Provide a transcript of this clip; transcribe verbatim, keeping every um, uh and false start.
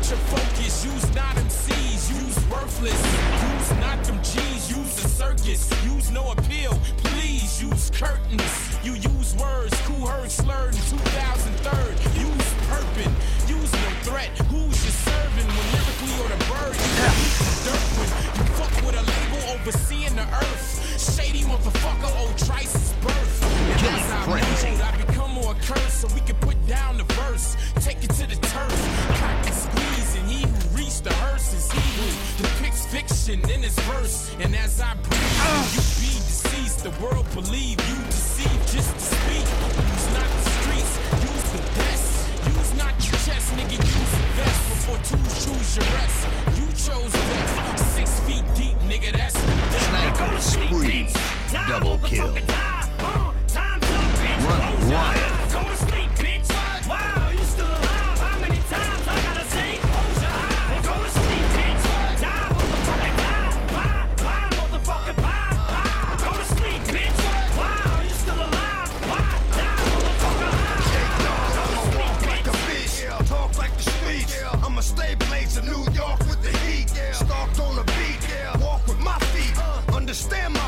your focus. Use not M Cs, use worthless. Use not them G's, use the circus. Use no appeal, please use curtains. You use words, who heard slurred in two thousand three. Use purpin, use no threat. Who's your servant when lyrically or the bird? You use the dirt when you fuck with a label overseeing the earth. Shady motherfucker, old Trice's birth. And as I mold, I become more cursed so we can put down the verse. Take it to the turf, cock and squeeze, and he who reached the hearse is he who depicts fiction in his verse. And as I breathe, you be deceased. The world believe you deceive just to speak. Use not the streets, use the best. Use not your chest, nigga, use the best. Before two choose your rest. You chose death, six feet deep, nigga, that's the Sniper spree, double kill. Run wild. Go to sleep, bitch. Wow, you still alive? How many times I gotta say? Close your eyes. Go to sleep, bitch. Die, motherfucking die. Bye, bye, motherfucking bye, bye. Go to sleep, bitch. Wow, you still alive? Why? Die, motherfucker, high. Go to sleep, like a bitch, talk like the streets. I'ma stay blazing New York with the heat. Stalked on the beat, walk with my feet. Understand my